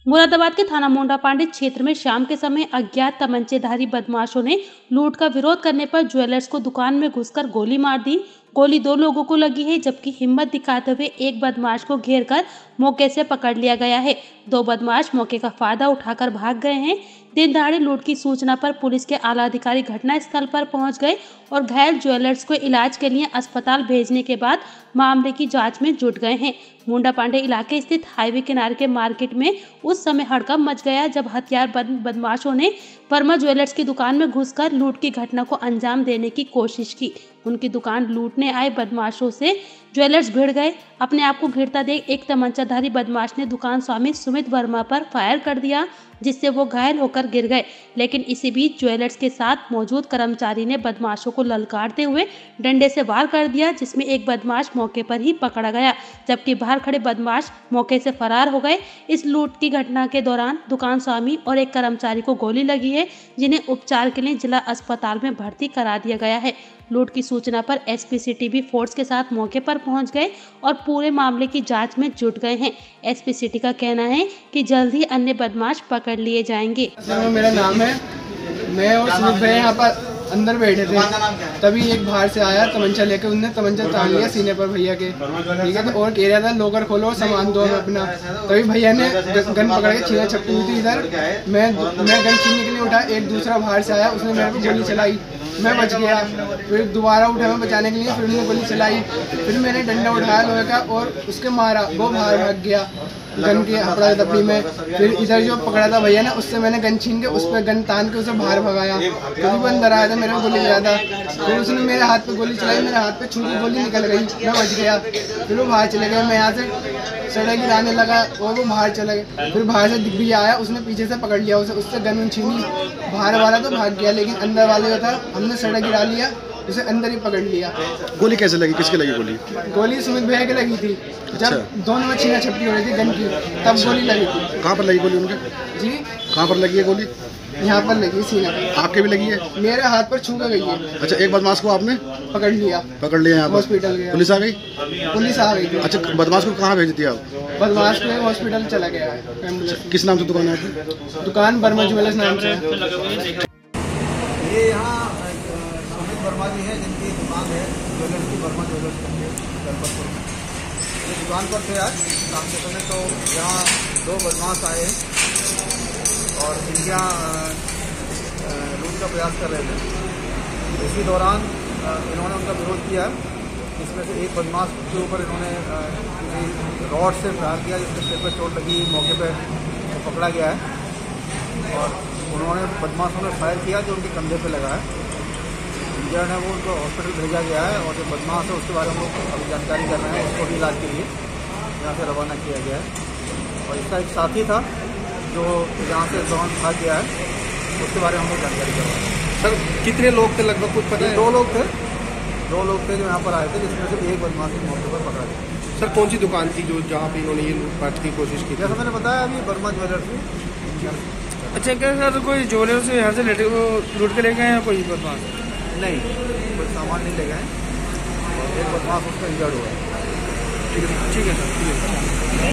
मुरादाबाद के थाना मोंडा पांडे क्षेत्र में शाम के समय अज्ञात तमंचेधारी बदमाशों ने लूट का विरोध करने पर ज्वेलर्स को दुकान में घुसकर गोली मार दी। गोली 2 लोगों को लगी है, जबकि हिम्मत दिखाते हुए एक बदमाश को घेरकर मौके से पकड़ लिया गया है। 2 बदमाश मौके का फायदा उठाकर भाग गए हैं। दिन दहाड़े लूट की सूचना पर पुलिस के आला अधिकारी घटनास्थल पर पहुंच गए और घायल ज्वेलर्स को इलाज के लिए अस्पताल भेजने के बाद मामले की जांच में जुट गए हैं। मोंडा पांडे इलाके स्थित हाईवे किनारे के मार्केट में उस समय हड़कंप मच गया जब हथियारबंद बदमाशों ने वर्मा ज्वेलर्स की दुकान में घुसकर लूट की घटना को अंजाम देने की कोशिश की। उनकी दुकान लूटने आए बदमाशों से ज्वेलर्स भिड़ गए। अपने आप को घिरता देख एक तमंचाधारी बदमाश ने दुकान स्वामी सुमित वर्मा पर फायर कर दिया, जिससे वो घायल होकर गिर गए। लेकिन इसी बीच ज्वेलर्स के साथ मौजूद कर्मचारी ने बदमाशों को ललकारते हुए डंडे से वार कर दिया, जिसमें एक बदमाश मौके पर ही पकड़ा गया, जबकि बाहर खड़े बदमाश मौके से फरार हो गए। इस लूट की घटना के दौरान दुकान स्वामी और एक कर्मचारी को गोली लगी है, जिन्हें उपचार के लिए जिला अस्पताल में भर्ती करा दिया गया है। लूट की सूचना पर एसपी सिटी भी फोर्स के साथ मौके पर पहुंच गए और पूरे मामले की जांच में जुट गए हैं। एसपी सिटी का कहना है कि जल्द ही अन्य बदमाश पकड़ लिए जाएंगे। मेरा नाम है, मैं और सुमित भाई यहाँ पर अंदर बैठे थे, तभी एक बाहर से आया तमंचा लेके, उनने तमंचा तान लिया सीने पर भैया के, ठीक है। तो और कह रहा था लोकर खोलो और सामान दो अपना। तभी भैया ने गन पकड़ के छीना छपटी हुई थी इधर। मैं गन छीनने के लिए उठा, एक दूसरा बाहर से आया, उसने मेरे को गोली चलाई, मैं बच गया। फिर दोबारा उठा मैं बचाने के लिए, फिर उन्होंने गोली चलाई, फिर मैंने डंडा उठाया लोहे का और उसके मारा, वो बाहर भाग गया गन के हपड़ा दपड़ी में। फिर इधर जो पकड़ा था भैया ने, उससे मैंने गन छीन के उस पर गन तान के उसे बाहर भगाया। कभी वो अंदर आया था, मेरे को गोली चला था, फिर उसने मेरे हाथ पे गोली चलाई, मेरे हाथ पे छू के गोली निकल गई, मैं बच गया। फिर वो बाहर चले गए, मैं यहाँ से सड़क गिराने लगा और वो बाहर चले गए। फिर बाहर से दिग्विजय आया, उसने पीछे से पकड़ लिया उसे, उससे गन छीनी। बाहर वाला तो भाग गया, लेकिन अंदर वाले जो था हमने सड़क गिरा लिया, उसे अंदर ही पकड़ लिया। गोली कैसे लगी, किसके लगी गोली? गोली सुमित भैया की लगी थी। अच्छा। जब दोनों में छीना छपटी हो रही थी गन की, तब गोली लगी थी। कहाँ पर लगी गोली उनके? जी, कहाँ पर लगी है गोली? यहाँ पर लगी सीना पर। आपके भी लगी है? मेरे हाथ पर छू के गई है। अच्छा, एक बदमाश को आपने पकड़ लिया यहाँ पर? हॉस्पिटल गया, पुलिस आ गई? पुलिस आ गई थी। अच्छा, बदमाश को कहाँ भेज दिया आप? बदमाश को हॉस्पिटल चला गया है एम्बुलेंस। किस नाम से दुकान है आपकी? दुकान वर्मा ज्वेलर्स नाम से। ये यहाँ सुमित वर्मा जी हैं, जिनकी दुकान है ज्वेलर्स की, वर्मा ज्वेलर्स करपतपुर। ये दुकान पर थे आज शाम के समय, तो यहाँ 2 बदमाश आए और इनके यहाँ लूट का प्रयास कर रहे थे। इसी दौरान इन्होंने उनका विरोध किया, जिसमें से एक बदमाश के ऊपर इन्होंने रॉड से प्रहार किया, जिसके सिर पर चोट लगी, मौके पर तो पकड़ा गया है। और उन्होंने बदमाशों ने फायर किया जो उनके कंधे पे लगा है। इंजर्ड है वो, उनको हॉस्पिटल भेजा गया है और जो बदमाश है उसके बारे में हम लोग अभी जानकारी कर रहे हैं, उसको भी इलाज के लिए यहाँ से रवाना किया गया है। और इसका एक साथी था जो यहाँ से दौरान भाग गया है, उसके बारे में हम लोग जानकारी कर रहे हैं। सर कितने लोग थे लगभग कुछ पता है? 2 लोग थे, 2 लोग थे जो यहाँ पर आए थे, जिसमें से एक बदमाश के मौके पर पकड़ा गया। सर कौन सी दुकान थी जो जहाँ पे इन्होंने ये लूटपाट की कोशिश की? जैसा मैंने बताया अभी, वर्मा ज्वेलर्स थी। अच्छा, क्या सर कोई ज्वेलर से यहाँ से लूट के ले गए हैं कोई बदमाश? नहीं, कोई सामान नहीं ले गए हैं और एक बदमाश उसका इंजर्ड हुआ है। ठीक है सर, ठीक है।